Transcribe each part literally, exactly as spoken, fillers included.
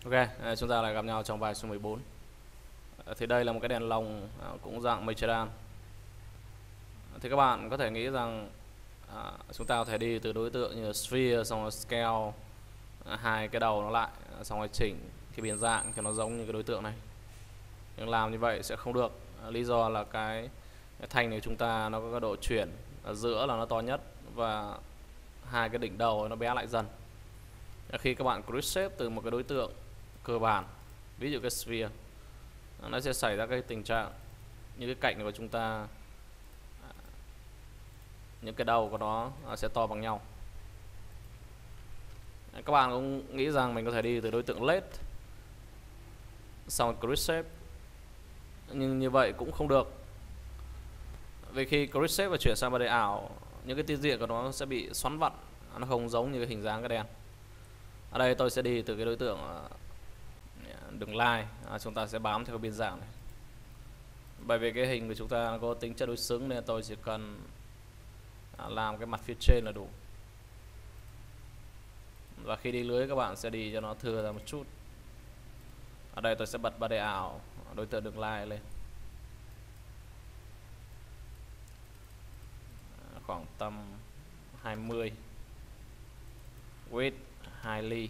Ok, à, chúng ta lại gặp nhau trong bài số mười bốn. À, thì đây là một cái đèn lồng à, cũng dạng Magellan. Thì các bạn có thể nghĩ rằng à, chúng ta có thể đi từ đối tượng như là sphere xong rồi scale, à, hai cái đầu nó lại, à, xong rồi chỉnh cái biến dạng cho nó giống như cái đối tượng này. Nhưng làm như vậy sẽ không được. À, lý do là cái, cái thanh này chúng ta nó có cái độ chuyển ở giữa là nó to nhất và hai cái đỉnh đầu nó bé lại dần. Khi các bạn grid shape từ một cái đối tượng cơ bản, ví dụ cái sphere, nó sẽ xảy ra cái tình trạng như cái cạnh của chúng ta, những cái đầu của nó sẽ to bằng nhau. Các bạn cũng nghĩ rằng mình có thể đi từ đối tượng led xong grid shape, nhưng như vậy cũng không được, vì khi grid shape và chuyển sang ba D ảo, những cái tiêu diện của nó sẽ bị xoắn vặn, nó không giống như cái hình dáng cái đèn. Ở đây tôi sẽ đi từ cái đối tượng đường line, à, chúng ta sẽ bám theo cái biên dạng này. Bởi vì cái hình của chúng ta có tính chất đối xứng nên tôi chỉ cần à, làm cái mặt phía trên là đủ. Và khi đi lưới các bạn sẽ đi cho nó thừa ra một chút. Ở đây tôi sẽ bật ba D ảo đối tượng đường line lên, khoảng tầm hai mươi, width hai ly,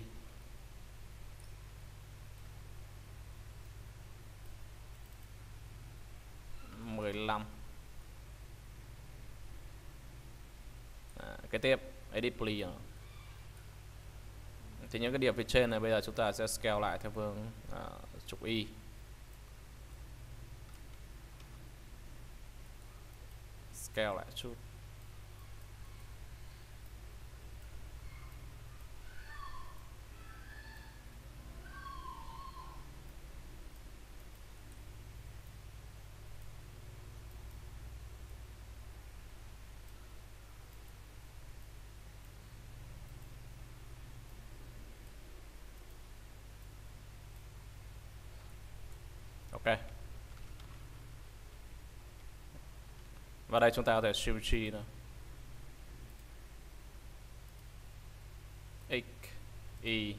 mười lăm. À, cái tiếp edit player. Thì những cái điểm phía trên này bây giờ chúng ta sẽ scale lại theo hướng à, trục y. Scale lại chút. Ok. Và đây chúng ta có thể shift G nữa. X, Y.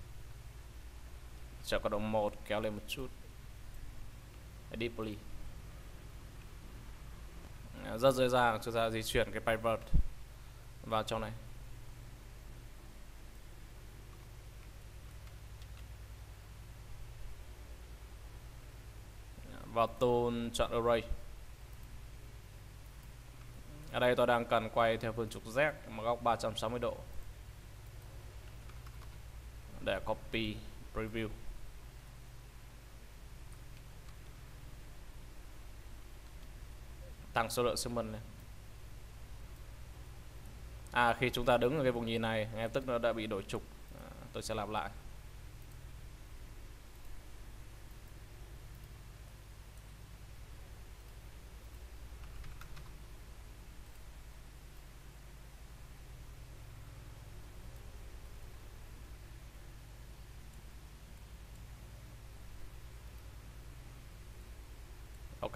Cho có độ một kéo lên một chút. Edit poly. Rất dễ dàng chúng ta di chuyển cái pivot vào trong này. Vào tool chọn array. Ở đây tôi đang cần quay theo phương trục Z một góc ba trăm sáu mươi độ để copy preview. Tăng số lượng segment này. À, khi chúng ta đứng ở cái vùng nhìn này, ngay tức nó đã bị đổi trục. À, tôi sẽ làm lại. Ok.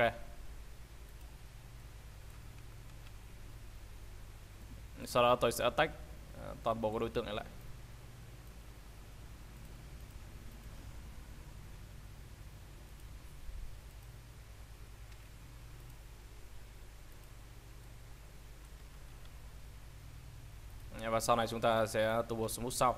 Sau đó tôi sẽ tách toàn bộ cái đối tượng này lại. Và sau này chúng ta sẽ turbo smooth sau.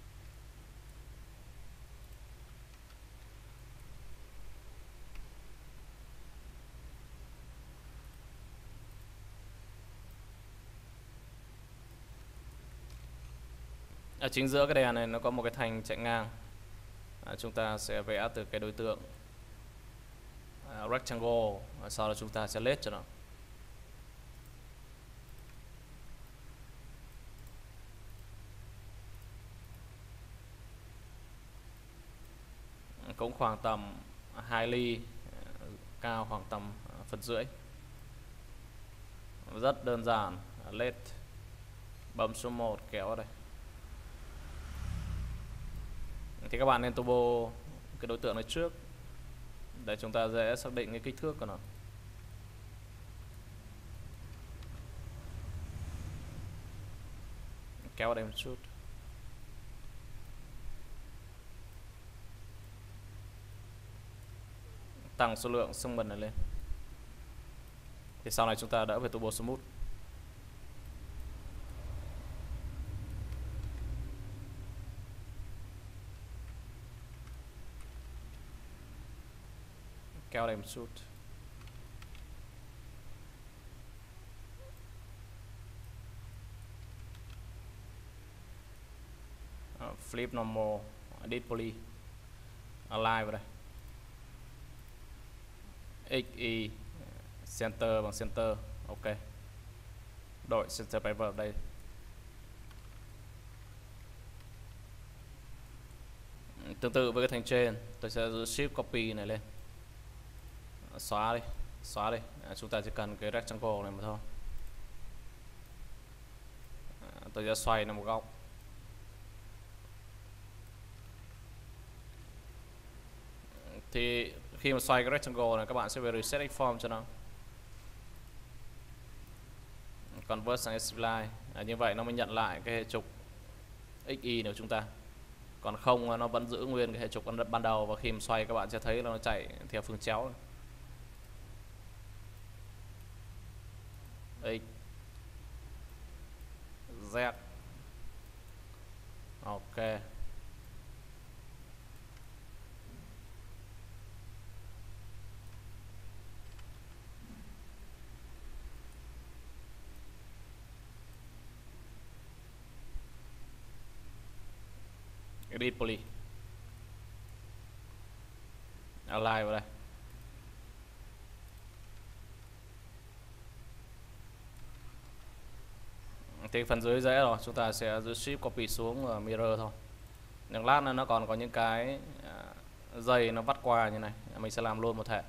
Ở chính giữa cái đèn này nó có một cái thanh chạy ngang. À, chúng ta sẽ vẽ từ cái đối tượng à, rectangle, và sau đó chúng ta sẽ lết cho nó. Cũng khoảng tầm hai ly, cao khoảng tầm phần rưỡi. Rất đơn giản, lết, bấm số một kéo ở đây. Thì các bạn nên turbo cái đối tượng này trước để chúng ta dễ xác định cái kích thước của nó. Kéo ở đây một chút. tăng số lượng segment này lên, thì sau này chúng ta đỡ về turbo smooth. Kéo đây một chút. Uh, flip normal, edit poly, align vào đây, x y center bằng center, ok. Đổi center paper vào đây. Tương tự với cái thành trên, tôi sẽ giữ shift copy này lên, xóa đi, xóa đi. À, chúng ta chỉ cần cái rectangle này mà thôi. À, tôi sẽ xoay nó một góc. Thì khi mà xoay cái rectangle này, các bạn sẽ phải reset X-form cho nó, convert sang spline. À, như vậy nó mới nhận lại cái hệ trục xy nếu chúng ta. Còn không nó vẫn giữ nguyên cái hệ trục ban đầu, và khi mà xoay các bạn sẽ thấy nó chạy theo phương chéo. X Z, ok. Edit poly, align vào đây. Thì phần dưới dễ rồi, chúng ta sẽ giữ shift copy xuống và mirror thôi. Nhưng lát nữa nó còn có những cái dây nó vắt qua như này, mình sẽ làm luôn một thể.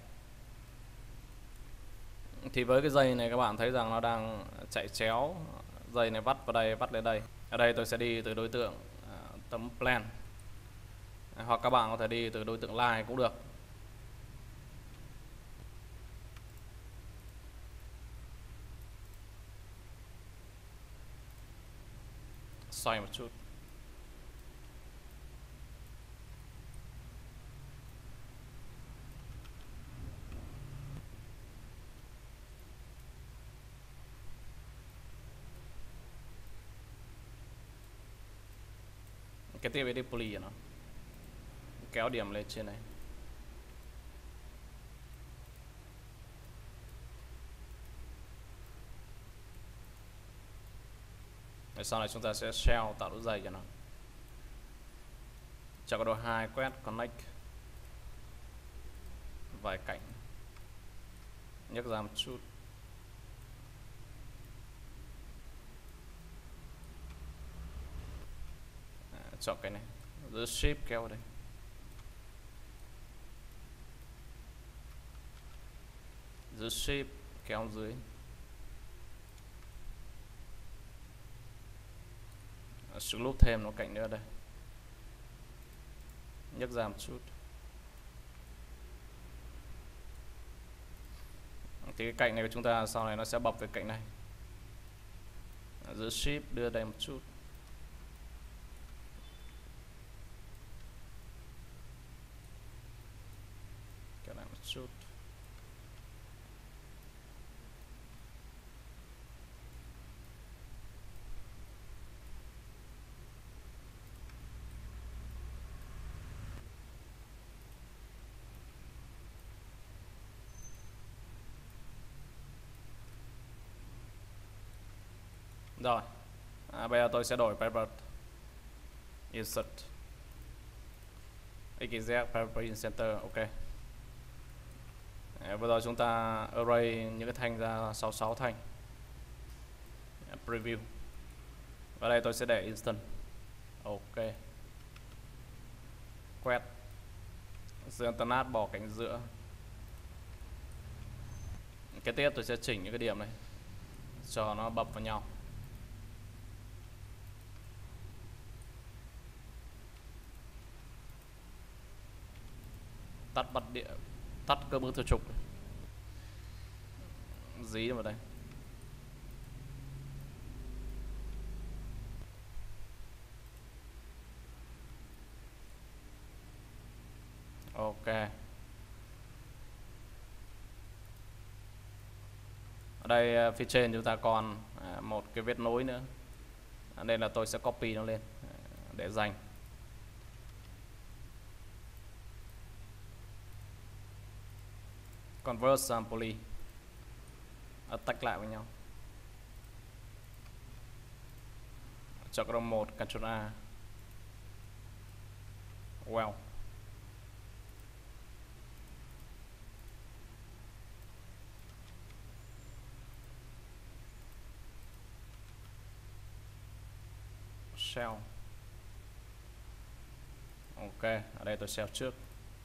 Thì với cái dây này các bạn thấy rằng nó đang chạy chéo, dây này vắt vào đây, vắt lên đây. Ở đây tôi sẽ đi từ đối tượng uh, tấm plan, hoặc các bạn có thể đi từ đối tượng line cũng được. Xoay một chút. Cái tiếp edit poly nó kéo điểm lên trên này. Để sau này chúng ta sẽ shell tạo đôi dây cho nó. Cho có độ hai quét connect vài cạnh, nhấc ra một chút. À, chọn cái này, giữ shift kéo vào đây. Giữ shift kéo dưới. Sự lúc thêm nó cạnh nữa đây, nhấc ra một chút. Thì cái cạnh này của chúng ta sau này nó sẽ bập với cạnh này. Giữ shift đưa đây một chút. Kéo lại một chút. Rồi, à, bây giờ tôi sẽ đổi paper insert xyz paper in center, ok. À, vừa rồi chúng ta array những cái thanh ra sáu mươi sáu thanh. À, preview. Và đây tôi sẽ để instant, ok. Quét giữa alternate bỏ cạnh giữa. Cái tiếp tôi sẽ chỉnh những cái điểm này cho nó bập vào nhau. Tắt bật địa, tắt cơ bước theo trục, dí vào đây. Ok. Ở đây phía trên chúng ta còn một cái vết nối nữa, nên là tôi sẽ copy nó lên để dành. Convert sang poly, tách lại với nhau. Chọn Ctrl một, Ctrl A. Well. Shell. Ok, ở đây tôi shell trước.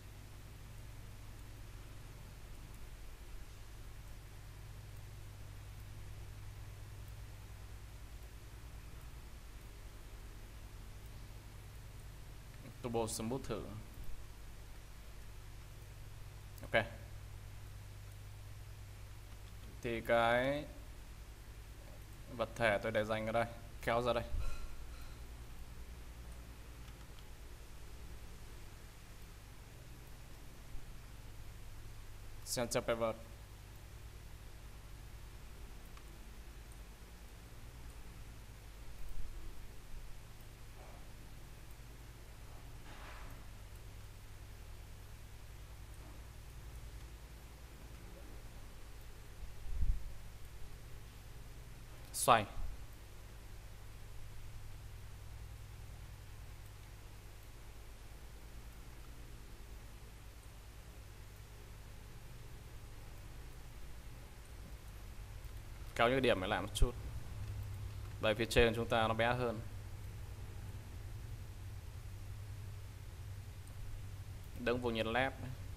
Turbo Smooth thử. Ok. Thì cái vật thể tôi để dành ở đây, kéo ra đây. Center pivot. Xoay. Kéo những điểm này lại một chút. Đây phía trên chúng ta nó bé hơn. Đứng vùng nhiệt lép.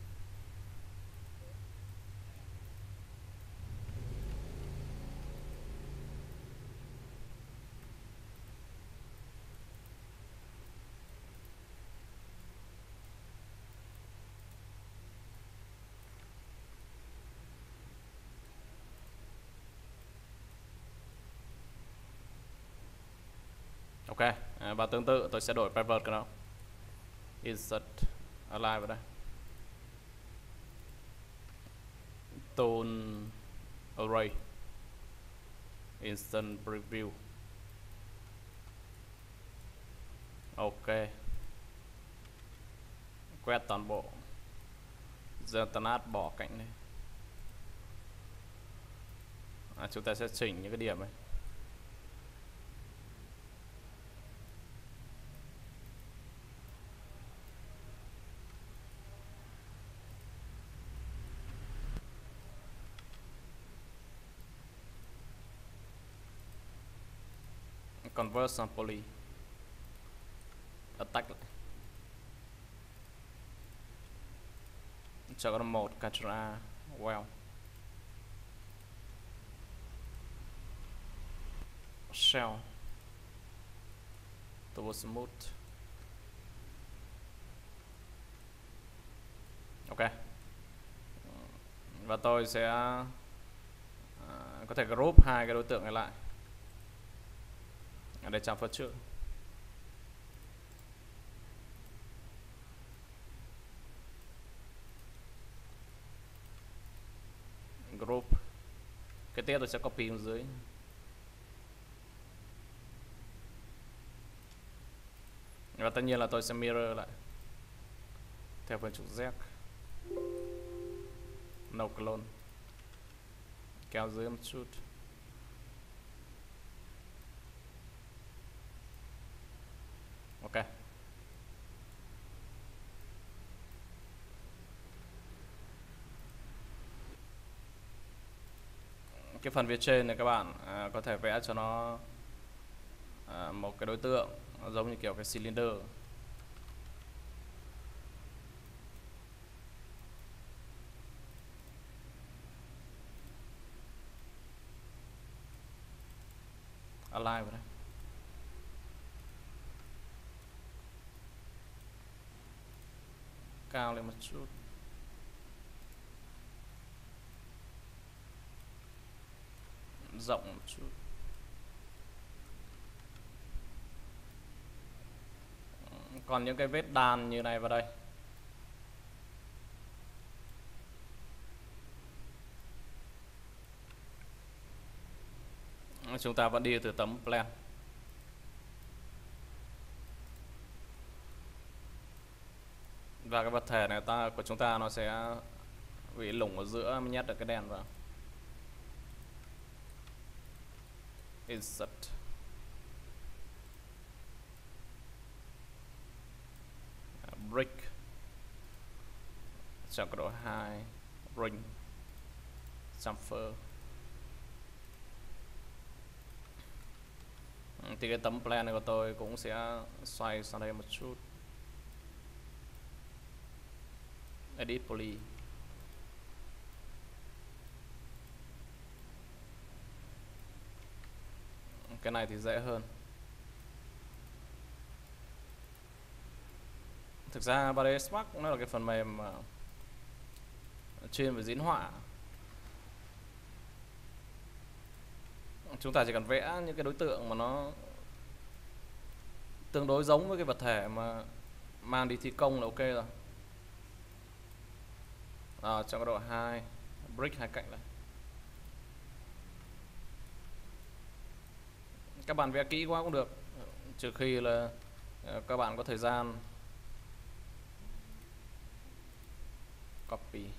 Ok, à, và tương tự tôi sẽ đổi pivot cái đó. Insert align vào đây. Tone array. Instant preview. Ok. Quét toàn bộ. Giờ ta nát bỏ cạnh này. À, chúng ta sẽ chỉnh những cái điểm này. Convert sang poly. Attack lại. Chọn một, Ctrl A. Well. Shell. Turbo Smooth. Ok. Và tôi sẽ à, có thể group hai cái đối tượng này lại. Ở đây chamfer trước. Group. Cái tiếp tôi sẽ copy xuống dưới. Và tất nhiên là tôi sẽ mirror lại theo phần trục Z. No clone. Kéo dưới một chút. Ok. Cái phần phía trên này các bạn à, có thể vẽ cho nó à, một cái đối tượng giống như kiểu cái cylinder. Align vào đây. Cao lên một chút. Rộng một chút. Còn những cái vết đàn như này vào đây. Chúng ta vẫn đi từ tấm plan. Và cái vật thể này ta của chúng ta nó sẽ bị lủng ở giữa, mới nhét được cái đèn vào. Insert. Brick. Chọn cấp độ hai. Ring. Chamfer. Thì cái tấm plan này của tôi cũng sẽ xoay sang đây một chút. Edit poly. Cái này thì dễ hơn. Thực ra ba D Spark nó là cái phần mềm mà chuyên về diễn họa. Chúng ta chỉ cần vẽ những cái đối tượng mà nó tương đối giống với cái vật thể mà mang đi thi công là ok rồi. À, trong cấp độ hai, brick hai cạnh này. Các bạn vẽ kỹ quá cũng được, trừ khi là các bạn có thời gian. Copy.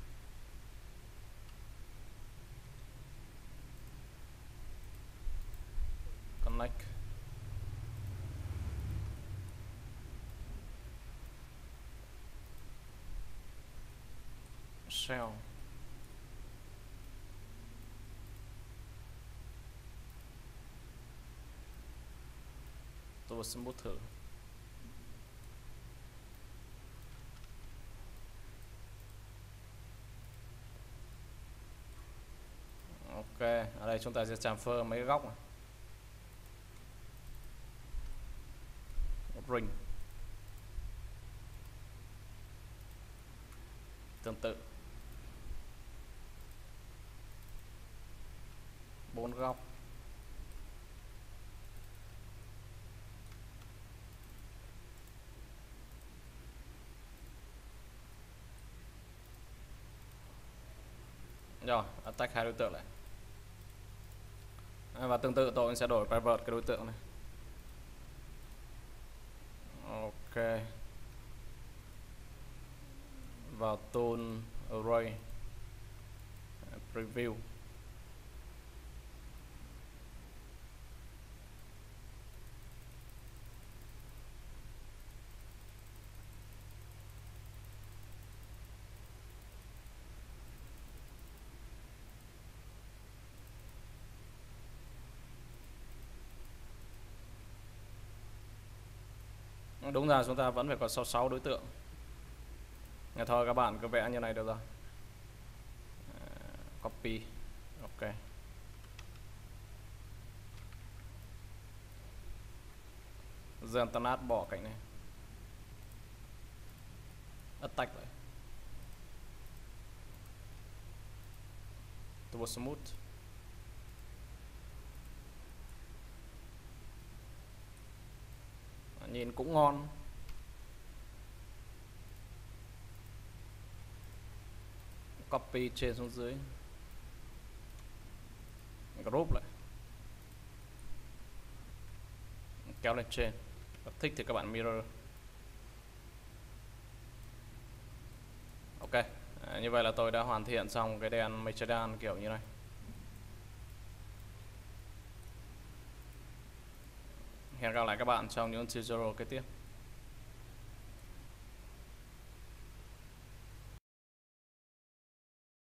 Connect. Shell. Tôi sẽ bút thử. Ok, ở đây chúng ta sẽ chamfer mấy cái góc này. Ring. Tương tự. Bốn góc. Rồi, attack hai đối tượng lại. Và tương tự tôi sẽ đổi private cái đối tượng này. Ok. Vào tool array preview. Đúng ra chúng ta vẫn phải có sáu mươi sáu đối tượng. Nghe thôi các bạn cứ vẽ như này được rồi. uh, Copy. Ok. Giờ ta nát bỏ cạnh này. Attack lại. Turbo smooth. Nhìn cũng ngon. Copy trên xuống dưới. Group lại. Kéo lên trên. Thích thì các bạn mirror. Ok. À, như vậy là tôi đã hoàn thiện xong cái đèn Magellan kiểu như này. Hẹn gặp lại các bạn trong những tutorial kế tiếp.